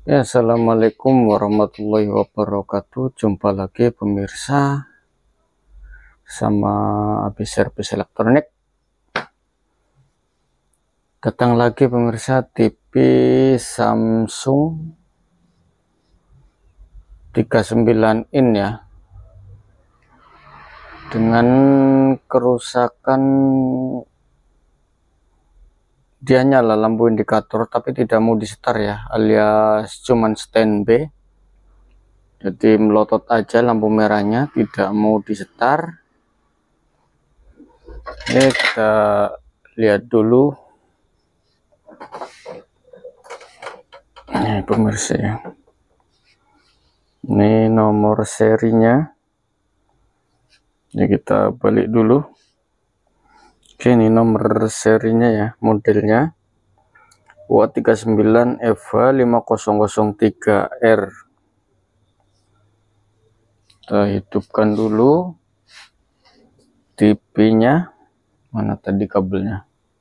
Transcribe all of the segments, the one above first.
Ya, assalamualaikum warahmatullahi wabarakatuh. Jumpa lagi pemirsa sama habis servis elektronik. Datang lagi pemirsa TV Samsung 39 in ya, dengan kerusakan. Dia nyala lampu indikator tapi tidak mau di start ya, alias cuman standby. Jadi melotot aja lampu merahnya, tidak mau di start. Ini kita lihat dulu. Ini pemirsa ya, ini nomor serinya. Ini kita balik dulu. Oke, ini nomor serinya ya, modelnya WA39 EVA 5003R. Kita hidupkan dulu TV-nya. Mana tadi kabelnya?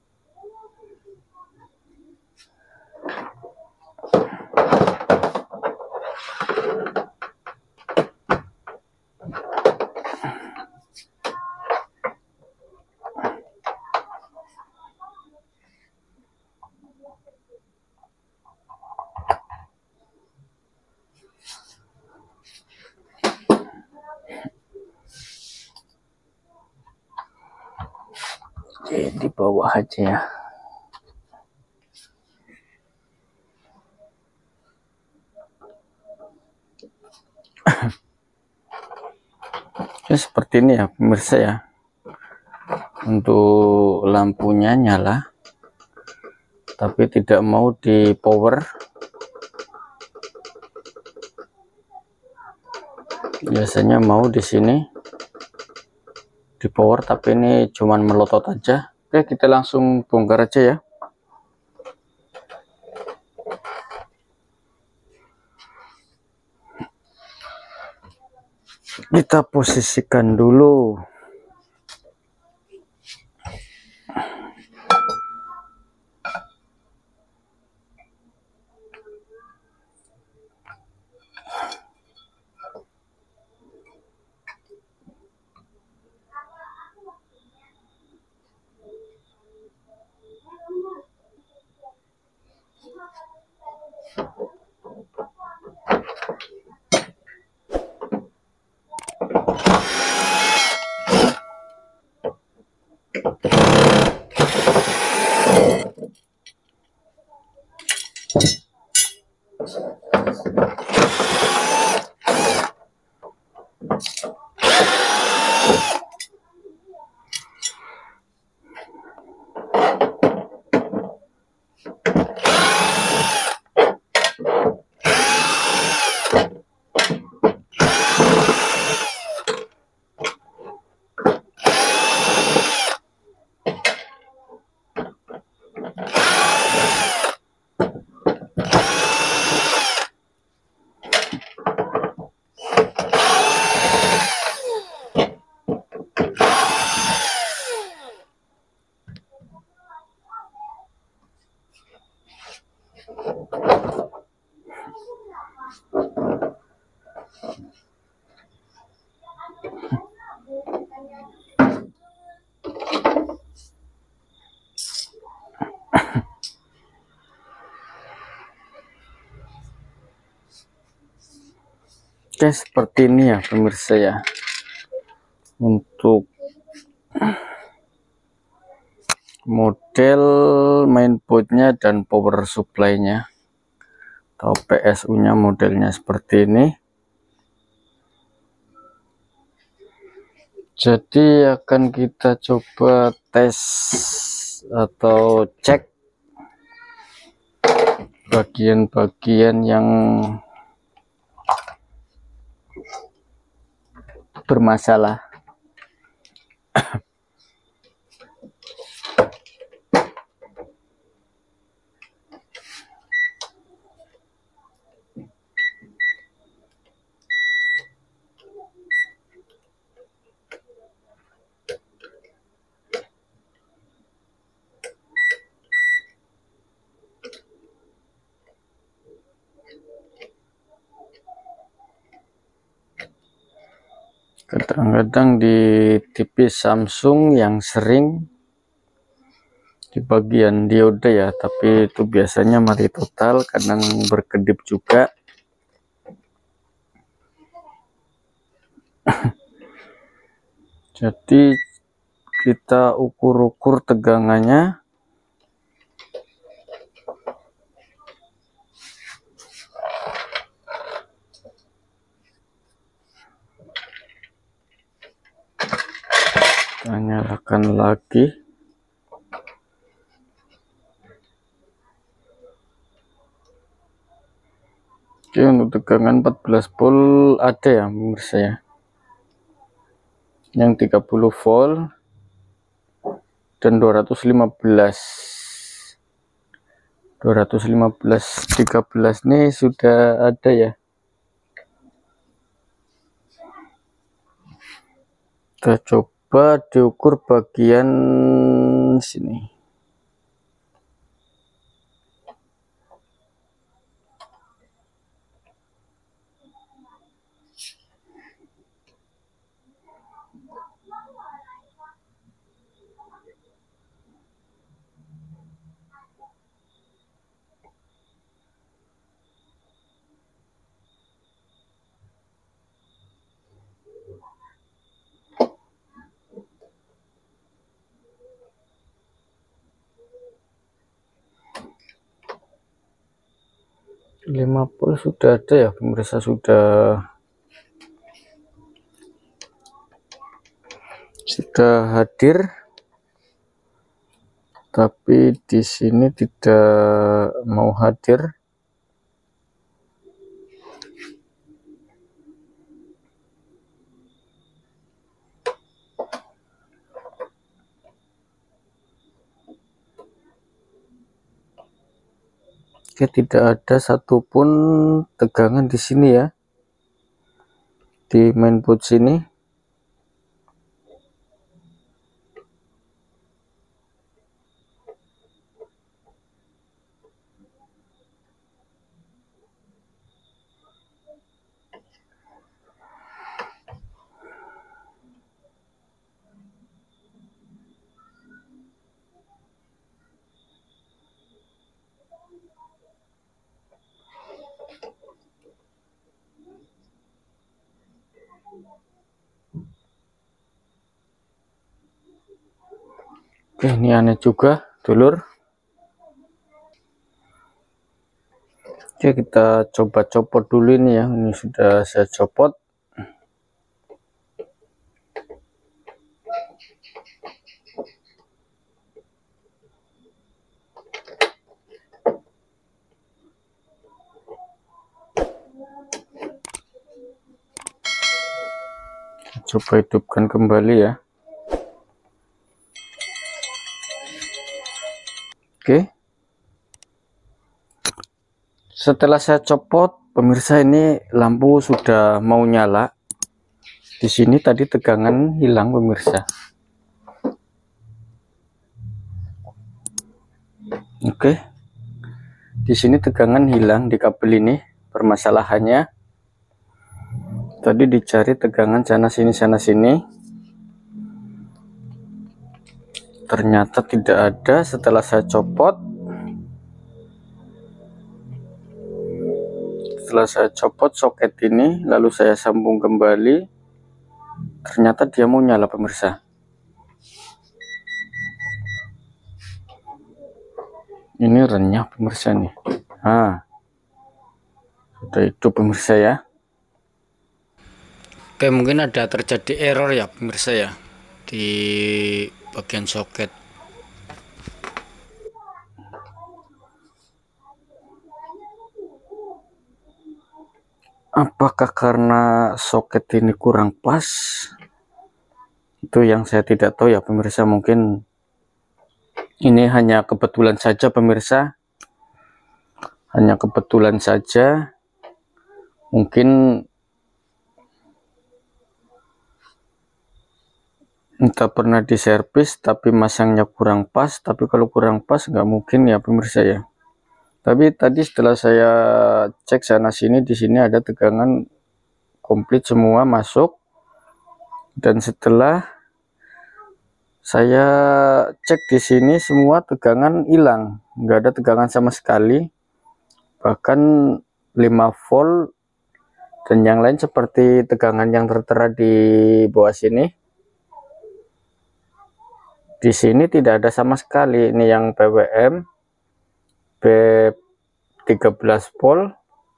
Oke, di bawah aja ya. Oke, seperti ini ya pemirsa ya. Untuk lampunya nyala tapi tidak mau di power. Biasanya mau di sini di power, tapi ini cuman melotot aja. Oke, kita langsung bongkar aja ya. Kita posisikan dulu. Oke, seperti ini ya pemirsa ya, untuk model mainboardnya dan power supply-nya atau PSU-nya modelnya seperti ini. Jadi akan kita coba tes atau cek bagian-bagian yang bermasalah. Kadang-kadang di TV Samsung yang sering di bagian diode ya, tapi itu biasanya mati total, kadang berkedip juga. Jadi kita ukur-ukur tegangannya. Kita nyalakan lagi. Oke, untuk tegangan 14 volt ada ya pemirsa ya. Yang 30 volt dan 215. 13 nih sudah ada ya. Kita coba diukur bagian sini. Lima volt sudah ada ya pemirsa, sudah hadir, tapi di sini tidak mau hadir. Oke, tidak ada satupun tegangan di sini ya, di mainboard sini. Oke, ini aneh juga dulur. Oke, kita coba copot dulu ini ya. Ini sudah saya copot. Coba hidupkan kembali ya. Oke. Setelah saya copot, pemirsa, ini lampu sudah mau nyala. Di sini tadi tegangan hilang pemirsa. Oke. Di sini tegangan hilang di kabel ini. Permasalahannya tadi dicari tegangan sana sini. Ternyata tidak ada. Setelah saya copot, soket ini, lalu saya sambung kembali, ternyata dia mau nyala pemirsa. Ini renyah pemirsa nih. Nah, sudah itu pemirsa ya. Oke, mungkin ada terjadi error ya pemirsa ya di bagian soket. Apakah karena soket ini kurang pas? Itu yang saya tidak tahu ya pemirsa. Mungkin ini hanya kebetulan saja pemirsa. Hanya kebetulan saja. Mungkin entah pernah diservis tapi masangnya kurang pas. Tapi kalau kurang pas nggak mungkin ya pemirsa ya. Tapi tadi setelah saya cek sana sini, di sini ada tegangan komplit semua masuk. Dan setelah saya cek di sini semua tegangan hilang, nggak ada tegangan sama sekali, bahkan 5 volt dan yang lain seperti tegangan yang tertera di bawah sini. Di sini tidak ada sama sekali. Ini yang PWM B13 volt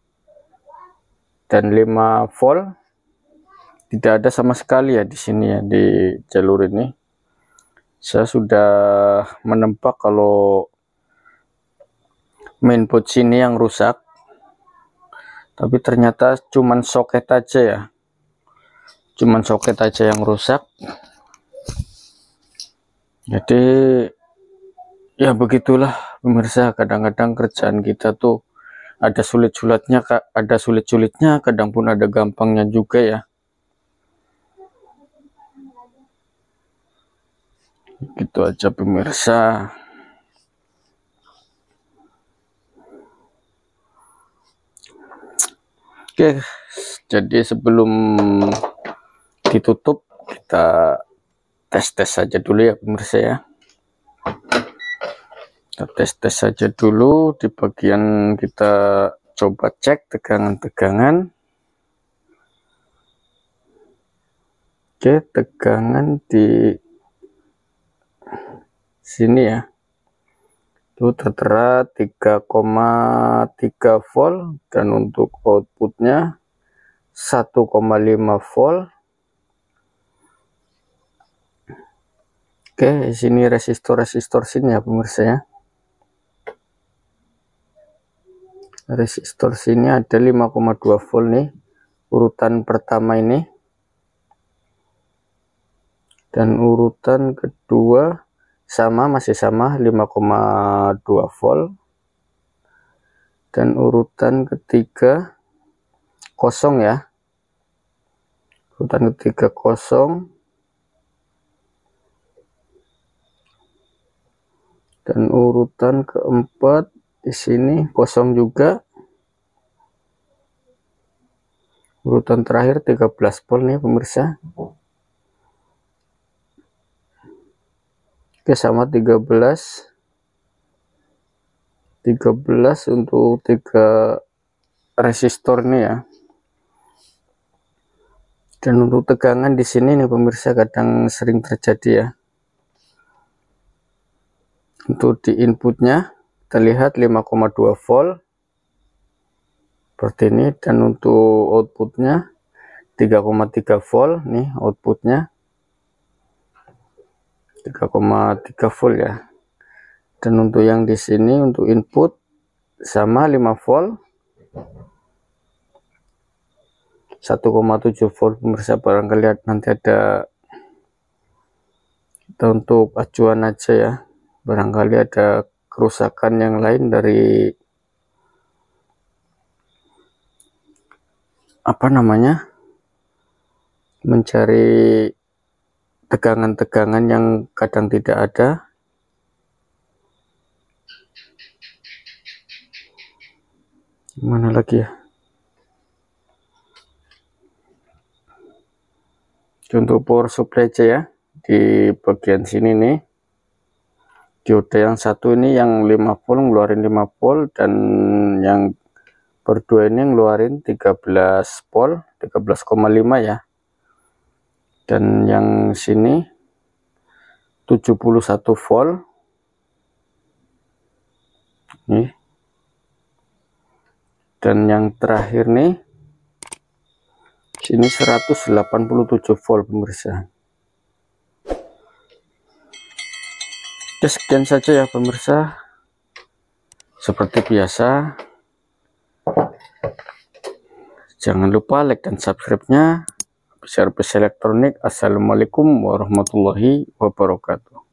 dan 5 volt tidak ada sama sekali ya di sini ya, di jalur ini. Saya sudah menebak kalau mainboard sini yang rusak, tapi ternyata cuman soket aja ya, cuman soket aja yang rusak. Jadi ya begitulah pemirsa, kadang-kadang kerjaan kita tuh ada sulit-sulitnya, kadang pun ada gampangnya juga ya. Gitu aja pemirsa. Oke, jadi sebelum ditutup kita tes saja dulu ya pemirsa ya. Kita tes saja dulu di bagian kita coba cek tegangan-tegangan. Oke, tegangan di sini ya, itu tertera 3,3 volt dan untuk outputnya 1,5 volt. Oke, sini resistor sini ya pemirsa ya. Resistor sini ada 5,2 volt nih, urutan pertama ini, dan urutan kedua masih sama 5,2 volt, dan urutan ketiga kosong ya, urutan ketiga kosong, dan urutan keempat di sini kosong juga. Urutan terakhir 13 volt nih pemirsa. Oke, sama 13 untuk 3 resistor nih ya. Dan untuk tegangan di sini nih pemirsa kadang sering terjadi ya. Untuk di inputnya terlihat 5,2 volt seperti ini, dan untuk outputnya 3,3 volt nih, outputnya 3,3 volt ya. Dan untuk yang di sini untuk input sama 5 volt, 1,7 volt pemirsa. Barangkali nanti ada, kita untuk acuan aja ya, barangkali ada kerusakan yang lain dari mencari tegangan-tegangan yang kadang tidak ada. Mana lagi ya, untuk power supply aja ya, di bagian sini nih dioda yang satu ini yang 5 volt ngeluarin 5 volt, dan yang berdua ini ngeluarin 13 volt, 13,5 ya. Dan yang sini 71 volt nih, dan yang terakhir nih sini 187 volt pemirsa. Oke, sekian saja ya pemirsa. Seperti biasa, jangan lupa like dan subscribe-nya. Bisa elektronik. Assalamualaikum warahmatullahi wabarakatuh.